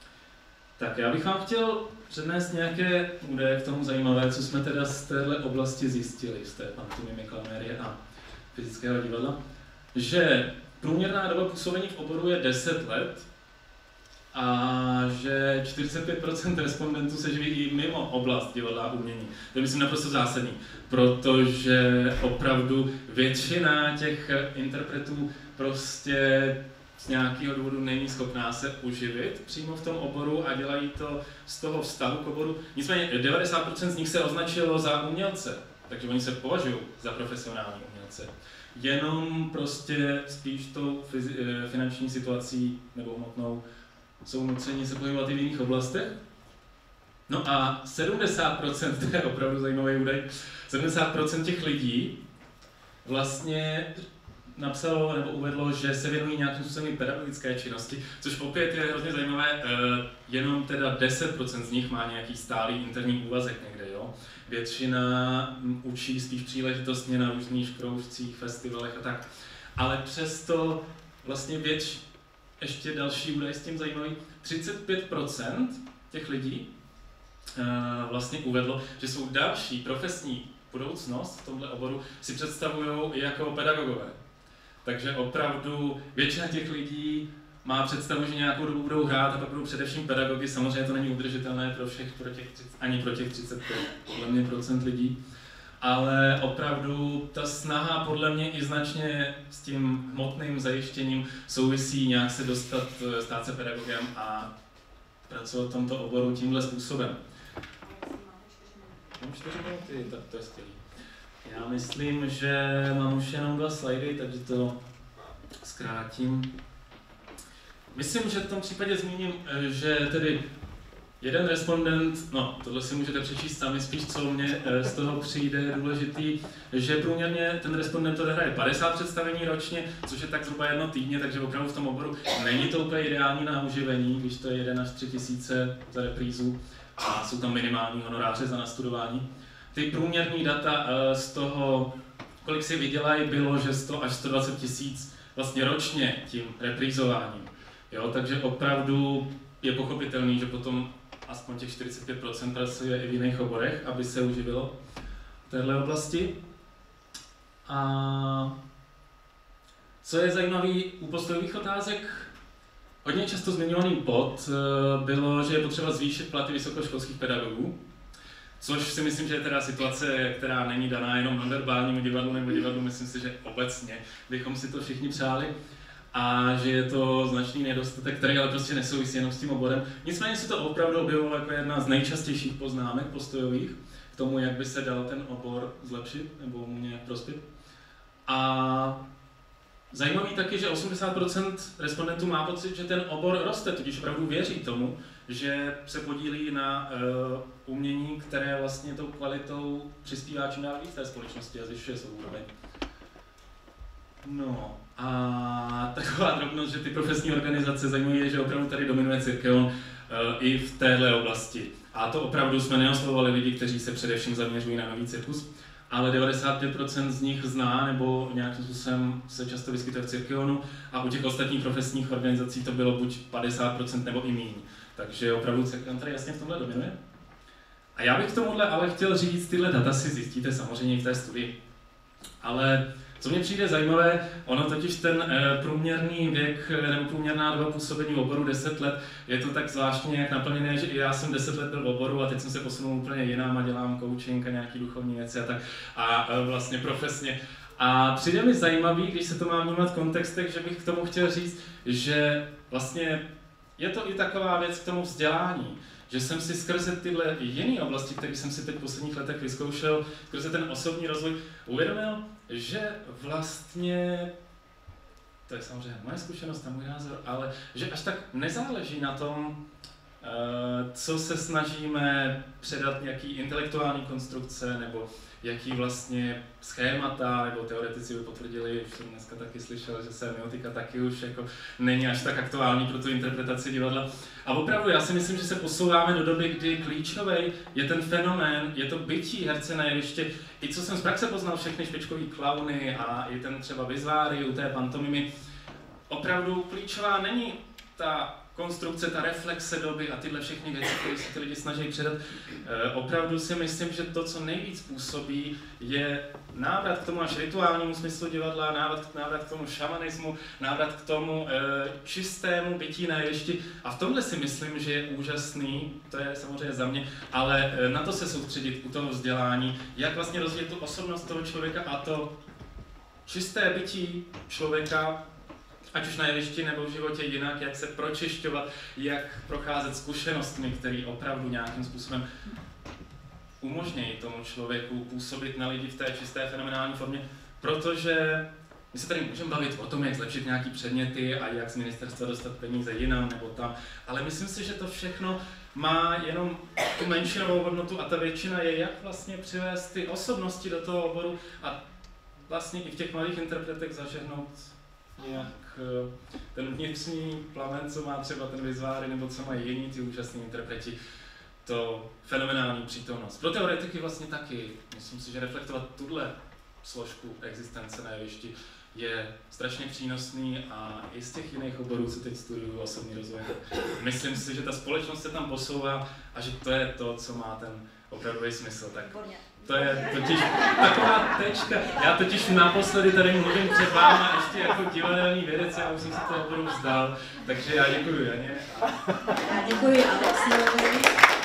Tak já bych vám chtěl přednést nějaké údaje k tomu zajímavé, co jsme teda z téhle oblasti zjistili, z té pantomimy, klaunérie a fyzického divadla, že průměrná doba působení v oboru je deset let, a že čtyřicet pět procent respondentů se živí i mimo oblast divadla a umění. To je myslím naprosto zásadní, protože opravdu většina těch interpretů prostě z nějakého důvodu není schopná se uživit přímo v tom oboru a dělají to z toho vztahu k oboru. Nicméně devadesát procent z nich se označilo za umělce, takže oni se považují za profesionální umělce. Jenom prostě spíš tou finanční situací nebo hmotnou jsou nuceni se pohybovat i v jiných oblastech. No a sedmdesát procent, to je opravdu zajímavý údaj, sedmdesát procent těch lidí vlastně napsalo nebo uvedlo, že se věnují nějakým způsobem pedagogické činnosti, což opět je hrozně zajímavé, jenom teda deset procent z nich má nějaký stálý interní úvazek někde, jo. Většina učí spíš příležitostně na různých kroužcích, festivalech a tak. Ale přesto vlastně větš, ještě další údaj s tím zajímavý, třicet pět procent těch lidí vlastně uvedlo, že svou další profesní budoucnost v tomhle oboru si představují i jako pedagogové. Takže opravdu většina těch lidí má představu, že nějakou dobu budou hrát a pak budou především pedagogy. Samozřejmě to není udržitelné pro všech, pro těch, ani pro těch třicet pět podle mě procent lidí. Ale opravdu ta snaha podle mě i značně s tím hmotným zajištěním souvisí nějak se dostat, stát se pedagogem a pracovat v tomto oboru tímhle způsobem. Mám čtyři minuty, tak to je skvělý. Já myslím, že mám už jenom dva slajdy, takže to zkrátím. Myslím, že v tom případě zmíním, že tedy jeden respondent, no tohle si můžete přečíst sami, spíš co mě z toho přijde důležitý, že průměrně ten respondent odehraje padesát představení ročně, což je tak zhruba jedno týdně, takže opravdu v tom oboru není to úplně ideální na uživení, když to je jeden až tři tisíce za reprízu a jsou tam minimální honoráře za nastudování. Ty průměrní data z toho, kolik si vydělají, bylo, že sto až sto dvacet tisíc vlastně ročně tím reprízováním. Jo, takže opravdu je pochopitelný, že potom aspoň těch čtyřicet pět procent pracuje i v jiných oborech, aby se uživilo v téhle oblasti. A co je zajímavé u postojových otázek, hodně často zmiňovaný bod bylo, že je potřeba zvýšit platy vysokoškolských pedagogů, což si myslím, že je teda situace, která není daná jenom nonverbálnímu divadlu nebo divadlu, myslím si, že obecně bychom si to všichni přáli a že je to značný nedostatek, který ale prostě nesouvisí jenom s tím oborem. Nicméně se to opravdu objevilo jako jedna z nejčastějších poznámek postojových k tomu, jak by se dal ten obor zlepšit nebo mu nějak prospět. A zajímavý taky, že osmdesát procent respondentů má pocit, že ten obor roste, tudíž opravdu věří tomu, že se podílí na uh, umění, které vlastně tou kvalitou přispívá čím dál víc té společnosti a zvyšuje svou úroveň. No a taková drobnost, že ty profesní organizace zajímavé, že opravdu tady dominuje církev uh, i v téhle oblasti. A to opravdu jsme neoslovovali lidi, kteří se především zaměřují na nový cirkus, ale devadesát pět procent z nich zná nebo nějakým způsobem se často vyskytuje v církevonu a u těch ostatních profesních organizací to bylo buď padesát procent nebo i míň. Takže opravdu církev tady jasně v tomhle dominuje. A já bych k tomuhle ale chtěl říct, tyhle data si zjistíte samozřejmě v té studii. Ale co mně přijde zajímavé, ono totiž ten e, průměrný věk nebo průměrná doba působení v oboru deset let, je to tak zvláštně jak naplněné, že i já jsem deset let byl v oboru a teď jsem se posunul úplně jinam a dělám coaching a nějaký duchovní věci a tak a e, vlastně profesně. A přijde mi zajímavý, když se to má vnímat v kontextech, že bych k tomu chtěl říct, že vlastně je to i taková věc k tomu vzdělání, že jsem si skrze tyhle jiné oblasti, které jsem si teď v posledních letech vyzkoušel, skrze ten osobní rozvoj, uvědomil, že vlastně, to je samozřejmě moje zkušenost a můj názor, ale že až tak nezáleží na tom, co se snažíme předat, nějaký intelektuální konstrukce, nebo jaký vlastně schémata, nebo teoretici by potvrdili, už jsem dneska taky slyšel, že semiotika taky už jako není až tak aktuální pro tu interpretaci divadla. A opravdu já si myslím, že se posouváme do doby, kdy klíčový je ten fenomén, je to bytí herce na jeviště. I co jsem z praxe poznal, všechny špičkový klauny a i ten třeba Vizváry u té pantomimy, opravdu klíčová není ta konstrukce, ta reflexe doby a tyhle všechny věci, které se ty lidi snaží předat, opravdu si myslím, že to, co nejvíc působí, je návrat k tomu až rituálnímu smyslu divadla, návrat, návrat k tomu šamanismu, návrat k tomu čistému bytí na jevišti. A v tomhle si myslím, že je úžasný, to je samozřejmě za mě, ale na to se soustředit u toho vzdělání, jak vlastně rozvíjet tu osobnost toho člověka a to čisté bytí člověka, ať už na jevišti nebo v životě jinak, jak se pročišťovat, jak procházet zkušenostmi, které opravdu nějakým způsobem umožňují tomu člověku působit na lidi v té čisté fenomenální formě, protože my se tady můžeme bavit o tom, jak zlepšit nějaký předměty a jak z ministerstva dostat peníze jinam nebo tam, ale myslím si, že to všechno má jenom tu menšinovou hodnotu a ta většina je, jak vlastně přivést ty osobnosti do toho oboru a vlastně i v těch malých interpretech zažehnout nějak ten vnitřní plamen, co má třeba ten Vizváry, nebo co mají jiní ty úžasní interpreti, to fenomenální přítomnost. Pro teoretiky vlastně taky. Myslím si, že reflektovat tuhle složku existence na jevišti je strašně přínosný a i z těch jiných oborů, co teď studuju osobní rozvoj. Myslím si, že ta společnost se tam posouvá a že to je to, co má ten opravdový smysl. Tak to je totiž taková tečka. Já totiž naposledy tady mluvím před váma ještě jako divadelní vědec a už jsem se toho oboru vzdal. Takže já děkuji Janě. Já děkuji Alexovi.